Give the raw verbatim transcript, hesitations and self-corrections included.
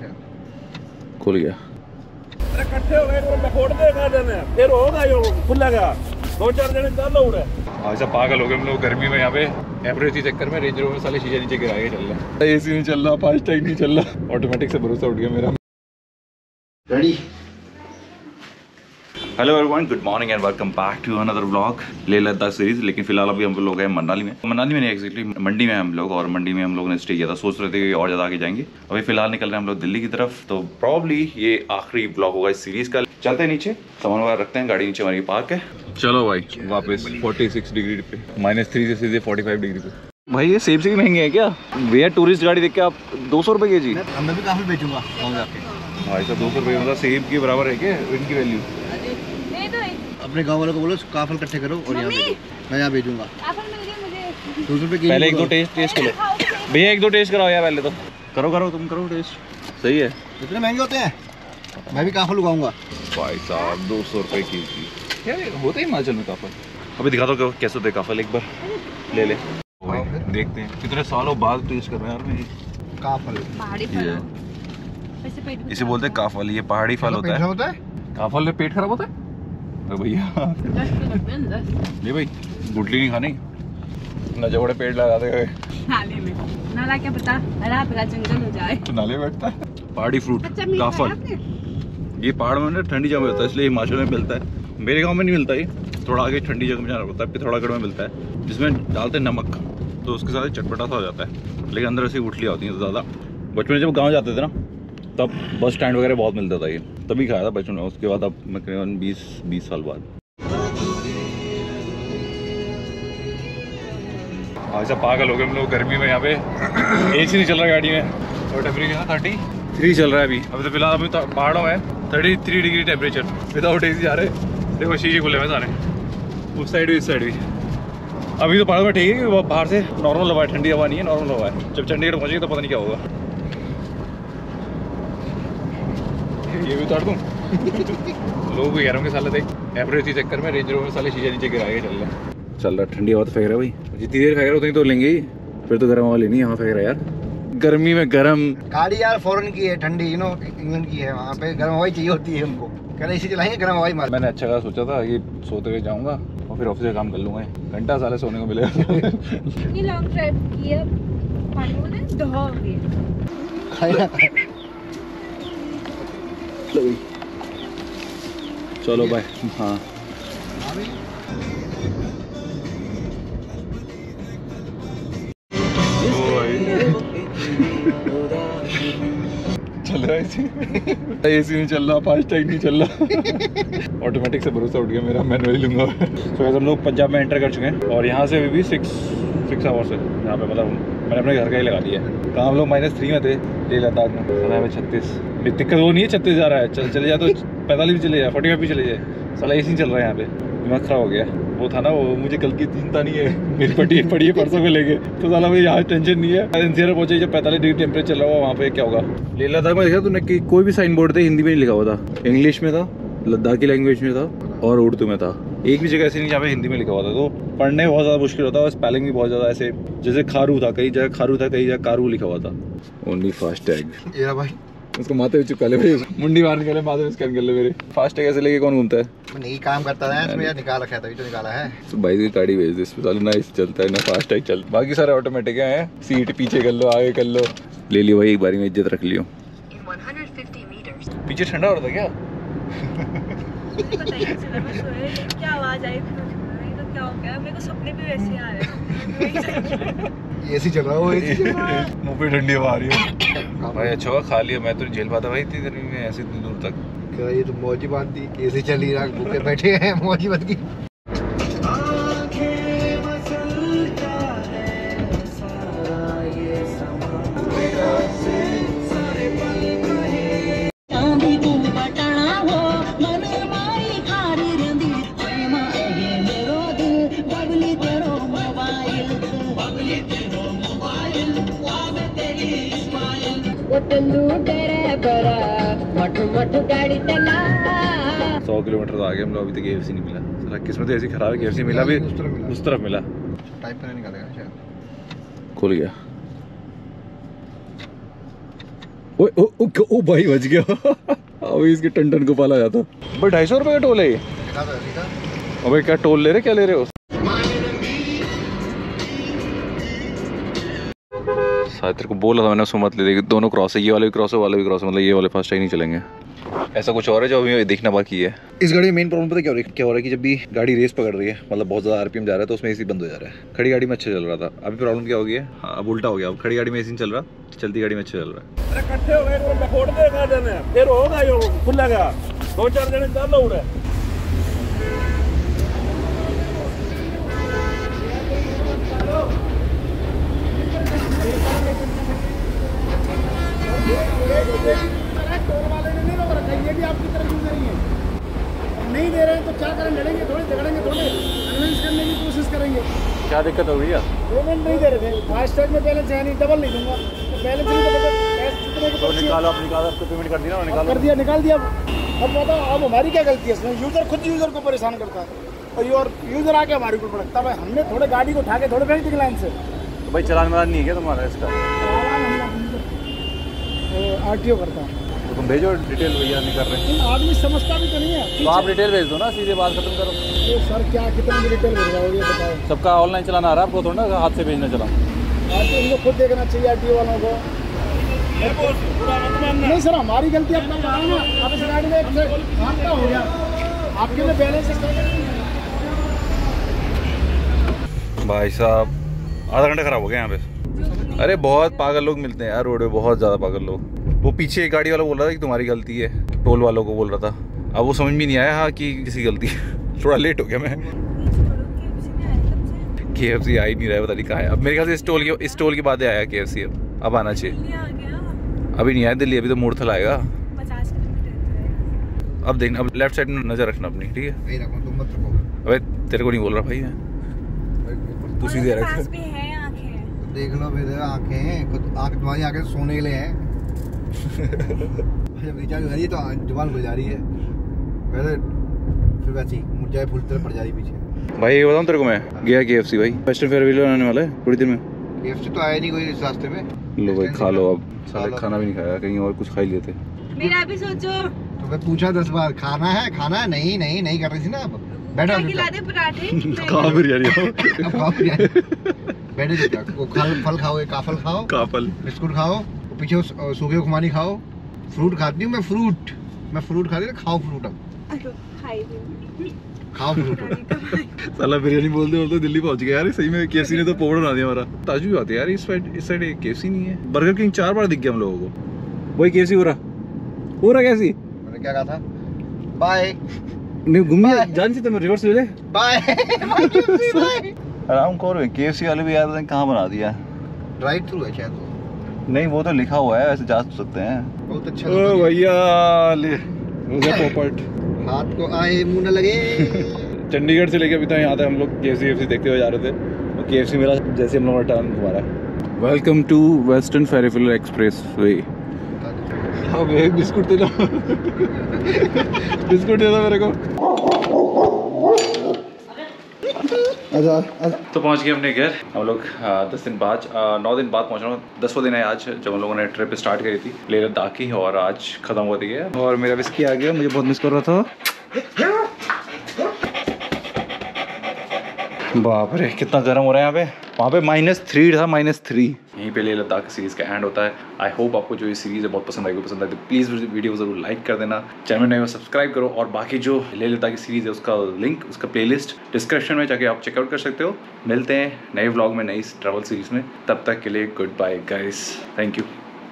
शायद खुल गया। अरे इकट्ठे हो गए मैं फोड़ देगा देने फिर होगा यो खुलेगा दो चार जने डाल लो उड़े। भाई साहब पागल हो गए हम लोग गर्मी में यहाँ पे एवरेज के चक्कर में रेंज रोवर में साले शीशे नीचे गिराए चल रहा है। एसी नहीं चल रहा, फास्ट टैग नहीं चल रहा, ऑटोमेटिक से भरोसा उठ गया मेरा। Ready. Hello everyone, good morning and welcome back to another vlog Leh Ladakh series. लेकिन फिलहाल अभी हम लोग हैं मनाली में। मनाली में नहीं, एक्चुअली मंडी में हम लोग, और मंडी में हम लोग ने स्टे किया था। सोच रहे थे कि और ज़्यादा आगे जाएंगे। अभी फिलहाल निकल रहे हैं हम लोग दिल्ली की तरफ। तो प्रॉब्ली ये आखिरी ब्लॉग होगा इस सीरीज का। चलते हैं नीचे, सामान वगैरह रखते हैं, गाड़ी नीचे हमारी पार्क है। चलो भाई वापस छियालीस डिग्री पे, माइनस थ्री से सीधे पैंतालीस डिग्री पे। भाई ये सेब से भी महंगे हैं क्या भैया? टूरिस्ट गाड़ी देख के आप दो सौ रुपये के जी। मैं भी काफी बेचूंगा भाई साहब दो सौ रुपये मतलब सेब के बराबर है क्या इनकी वैल्यू? अपने गांव वालों को बोलो काफल इकट्ठे करो और यहाँ मैं यहाँ भेजूंगा। दो सौ रुपये पहले एक दो टेस्ट टेस्ट करो भैया, एक दो टेस्ट कराओ यार पहले तो। करो करो तुम करो टेस्ट। सही है। इतने महंगे होते हैं? मैं भी काफल उगाऊंगा। भाई साहब दो सौ रुपये के जी यार, होता है हिमाचल में काफल। अभी दिखा दो कैसे होते काफल, एक बार ले ले देखते हैं। कितने सालों बाद टेस्ट कर रहे हैं यार मैं काफल। इसे बोलते हैं काफल। ये पहाड़ी फल होता है। होता है काफल में पेट खराब होता है भैया? ये भाई गुटली नहीं खानी ना, जबड़े पेड़ लगा दे नाले में। नाला क्या पता हरा भरा जंगल हो जाए तो नाले में बैठता है। पहाड़ी फ्रूट काफल, ये पहाड़ में ना ठंडी जगह में होता है, इसलिए हिमाचल में मिलता है। मेरे गांव में नहीं मिलता ये, थोड़ा आगे ठंडी जगह में जाना पड़ता है। पिथौरागढ़ में मिलता है, जिसमें डालते हैं नमक, तो उसके साथ चटपटा सा हो जाता है। लेकिन अंदर से गुठलियाँ होती हैं ज़्यादा। बचपन में जब गाँव जाते थे ना, तब बस स्टैंड वगैरह बहुत मिलता था ये, तभी खाया था बचपन में। उसके बाद अब मैं करीबन बीस बीस साल बाद। भाई साहब पागल हो गए हम लोग गर्मी में यहाँ पे। एसी नहीं चल रहा गाड़ी में, और टेम्परेचर थर्टी थ्री चल रहा है अभी। अभी तो फिलहाल अभी तो पहाड़ों में thirty three degree temperature, without AC जा रहे। देखो शीशे खुले हुए सारे, उस साइड भी इस साइड भी। अभी तो पहाड़ों में ठीक है कि वो बाहर से नॉर्मल हवा है, ठंडी हवा नहीं है, नॉर्मल हवा है। जब चंडीगढ़ पहुँचेगी तो पता नहीं क्या होगा। ये भी उतार दूँ लोगों को यारों के साले देख एवरेज के चक्कर में रेंज रोवर में साले शीशे नीचे गिराए चल रहा है। चल रहा ठंडी हवा तो फेंक रहा है भाई, जितनी देर फेंक रहा उतनी तो लेंगे ही। फिर तो गर्म हवा लेनी, यहाँ फेंक रहा है यार गर्मी में गर्म गाड़ी यार फॉरेन की है, ठंडी यू नो इंग्लैंड की है, वहाँ पे गर्म हवा चाहिए होती है हमको। कह रहे इसी चलाएंगे गर्म हवा मार। मैंने अच्छा खासा सोचा था ये सोते हुए जाऊँगा और फिर ऑफिस का काम कर लूँगा। घंटा साले सोने को मिलेगा। ये लॉन्ग ड्राइव की है, पानी में दहा हो गया। चलो बाय। हाँ चल रहा है एसी एसी नहीं चल रहा, फास्ट टैग नहीं चल रहा, ऑटोमेटिक से भरोसा उठ गया मेरा, मैनुअली लूंगा। तो so, हम लोग पंजाब में एंटर कर चुके हैं और यहाँ से अभी भी सिक्स सिक्स आवर्स है यहाँ पे। मतलब मैंने अपने घर का ही लगा दिया है। कहाँ हम लोग माइनस थ्री में थे लेह लद्दाख में, समय में छत्तीस। दिक्कत वो नहीं है, छत्तीस जा रहा है, चल चले जाए तो पैंतालीस भी चले जाए, फोर्टी फाइव भी चले जाए। साला एसी चल रहा है यहाँ पे, दिमाग खराब हो गया। वो था ना वो, मुझे कल की चिंता नहीं है, मेरी पटी पड़ी है परसों को लेके, तो साला भाई यहाँ टेंशन नहीं है। एनसीआर पहुंचे जब पैंतालीस डिग्री टेम्परेचर चल रहा हुआ, वहाँ पे क्या होगा। लेह लद्दाख में देखा तूने कि कोई भी साइन बोर्ड थे हिंदी में नहीं लिखा हुआ था, इंग्लिश में था, लद्दाखी लैंग्वेज में था और उर्दू में था। एक भी जगह ऐसी नहीं जहाँ पे हिंदी में लिखा हुआ था। तो पढ़ने में बहुत ज़्यादा मुश्किल होता है और स्पेलिंग भी बहुत ज़्यादा ऐसे, जैसे खारू था, कई जगह खारू था, कई जगह कारू लिखा हुआ था। Only fast tag. ये भाई उसको माथे में चिपका ले भाई, मुंडी बाहर निकाले, माथे में स्कैन कर ले मेरे। फास्ट टैग ऐसे लेके कौन घूमता है? मैंने यही काम करता है, इसमें यार निकाल रखा है तभी तो निकाला है। तो भाई की गाड़ी भेज दे, इसमें ना इस चलता है ना फास्ट टैग चलता। बाकी सारे ऑटोमेटिक हैं, सीट पीछे कर लो, आगे कर लो। ले लियो भाई, एक बारी में इज्जत रख लियो। पीछे ठंडा हो रहा था क्या? क्या आवाज आई थी तो क्या हो गया? मेरे को सपने भी वैसे आ रहे। एसी चल रहा है, वो एसी चल रहा है, मुंह पे ठंडी हवा आ रही है। भाई अच्छा हुआ खा लिया, मैं तो जेल पाता भाई इतनी गर्मी में ऐसे इतनी दूर तक। क्या ये तो मौजी बात थी, एसी चल रही है, भूखे बैठे हैं, मौजी बात की। सौ किलोमीटर तो आगे हम लोग, अभी तक केएफसी नहीं मिला। साला किस्मत ऐसी खराब है, केएफसी मिला भी उस तरफ मिला। टाइप पे निकालेगा शायद। खुल गया। ओ ओ ओ, ओ भाई बच गया। अभी इसके टन टन को पाला जाता। भाई ढाई सौ रुपये का टोल है ये। अबे क्या टोल ले रहे, क्या ले रहे हो? शायद तेरे को बोला था मैंने, उसको मत ले दे, दोनों क्रॉस है, ये वाले भी क्रॉस है, वाले भी क्रॉस है, मतलब ये वाले फास्ट नहीं चलेंगे। ऐसा कुछ और है जो अभी देखना बाकी है। इस गाड़ी में मेन प्रॉब्लम पता क्या हो रही है क्या हो रहा है कि जब भी गाड़ी रेस पकड़ रही है, मतलब बहुत ज़्यादा आरपीएम जा रहा है, तो उसमें एसी बंद हो जा रहा है। खड़ी गाड़ी में अच्छा चल रहा था, अभी प्रॉब्लम क्या हो गई है, हाँ अब उल्टा हो गया। अब खड़ी गाड़ी में एसी चल रहा, चलती गाड़ी में अच्छा चल रहा है। अरे इकट्ठे हो गए तो मैं फोड़ देगा देने, फिर होगा यो खुलेगा, दो चार जने कर लो उड़े। नहीं दे रहे हैं तो क्या करें, लड़ेंगे थोड़े, झगड़ेंगे थोड़े, कन्विंस करने की कोशिश करेंगे। क्या दिक्कत हो गई है? पेमेंट नहीं दे रहे थे, फास्टैग में बैलेंस है नहीं, डबल नहीं दूंगा, तो बैलेंस नहीं तो कितने के तो निकालो, आप निकालो, आपको पेमेंट कर दिया ना, निकालो। कर दिया, निकाल दिया। अब बताओ अब हमारी क्या गलती है इसमें? यूज़र खुद यूज़र को परेशान करता है और यूर यूज़र आके हमारे को भड़कता है। हमने थोड़े गाड़ी को उठा के थोड़े फेंक दी लाइन से। तो भाई चलान वाला नहीं है क्या तुम्हारा इसका? आर टी ओ करता है तो तुम भेजो डिटेल, भैया नहीं कर रहे। आदमी समझता भी तो नहीं है। तो आप डिटेल भेज दो ना, सीधे बात खत्म करो। ये सर क्या कितना डिटेल भेजवाओगे बताओ? सबका ऑनलाइन चलाना आ रहा है आपको, थोड़ा ना हाथ से भेजना चला। आर टी ओ इनको खुद देखना चाहिए, आर टी ओ वालों को। नहीं सर हमारी गलती अपना बताओ ना, आप इस गाड़ी में एक हादसा हो गया, आपके में बैलेंस। भाई साहब आधा घंटा खराब हो गया यहाँ पे। अरे बहुत पागल लोग मिलते हैं यार रोड पे, बहुत ज़्यादा पागल लोग। वो पीछे एक गाड़ी वाला बोल रहा था कि तुम्हारी गलती है, टोल वालों को बोल रहा था। अब वो समझ में नहीं आया हाँ कि किसी गलती है। थोड़ा लेट हो गया मैं। के एफ सी आ ही नहीं रहा है, पता नहीं कहाँ है। अब मेरे ख्याल से इस टोल की इस टोल के बाद आया के एफ सी, अब अब आना चाहिए। अभी नहीं आया दिल्ली, अभी तो मूर्थल आएगा। अब देखना, अब लेफ्ट साइड में नजर रखना अपनी, ठीक है? अबे तेरे को नहीं बोल रहा भाई मैं, तू सीधे रख। देख लो मेरे आँखें, आँख तुम्हारी आँखें सोने के लिए हैं। जब रिचार्ज हो रही है तो जुबान खुल जा रही है, वैसे फिर वैसी मुड़ जाए, फुल तरह पड़ जा रही पीछे। भाई ये बताऊँ तेरे को, मैं गया के एफ सी भाई, वेस्टर्न फेयरवेल आने वाला है थोड़ी देर में। के एफ सी तो आया नहीं कोई इस रास्ते में। लो भाई खा लो, अब साले खाना भी नहीं खाया, कहीं और कुछ खा ही लेते। मेरा भी सोचो। तो मैं पूछा दस बार खाना है खाना है, नहीं नहीं नहीं कर रही थी ना। अब बैठा खिला दे पराठे। कहाँ बिरयानी हो? बैठे चुप, फल फल खाओ, काफल खाओ, काफल बिस्कुट खाओ, पीछे सूखे खुमानी खाओ, फ्रूट खाती हूँ मैं, फ्रूट मैं फ्रूट खाती हूँ, खाओ फ्रूट, अब खाओ फ्रूट। साला बिरयानी बोलते बोलते दिल्ली पहुंच गया यार। सही में के एफ सी ने तो पोड़ बना दिया हमारा। ताजू भी आते यार इस साइड, इस साइड के एफ सी नहीं है। बर्गर किंग चार बार दिख गया हम लोगों को। वही के एफ सी हो रहा हो रहा कैसी? मैंने क्या कहा था? बाय नहीं घूमने जान से, मैं रिवर्स ले ले। बाय आराम करो। के एफ सी वाले भी यार कहाँ बना दिया? ड्राइव थ्रू है शायद वो। नहीं वो तो लिखा हुआ है, वैसे जा सकते हैं। बहुत अच्छा ओ भैया ले पोपट, हाथ को आए मुंह न लगे। चंडीगढ़ से लेके अभी तक यहाँ तक हम लोग के एफ सी एफ सी देखते हुए जा रहे थे, और के एफ सी मेरा जैसे हम लोगों ने टर्न घुमाया। Welcome to western farewell expressway. अब एक बिस्कुट दे दो। बिस्कुट दे दो मेरे को। अच्छा तो पहुंच गए अपने घर हम लोग। दस दिन बाद, नौ दिन बाद पहुंच रहा हूँ। दसवां दिन है आज जब हम लोगों ने ट्रिप स्टार्ट करी थी लेह लद्दाख की, और आज खत्म हो गई है। और मेरा विस्की आ गया, मुझे बहुत मिस कर रहा था। बाप रे कितना गर्म हो रहा है यहाँ पे। वहाँ पे माइनस थ्री था, माइनस थ्री। यहीं पे लेह लद्दाख सीरीज़ का एंड होता है। आई होप आपको जो ये सीरीज़ है बहुत पसंद आएगी। पसंद आए तो प्लीज़ वीडियो ज़रूर लाइक कर देना, चैनल नए सब्सक्राइब करो, और बाकी जो लेह लद्दाख की सीरीज़ है उसका लिंक, उसका प्लेलिस्ट डिस्क्रिप्शन में जाके आप चेकआउट कर सकते हो। मिलते हैं नए व्लॉग में, नई ट्रैवल सीरीज़ में। तब तक के लिए good bye guys, thank you.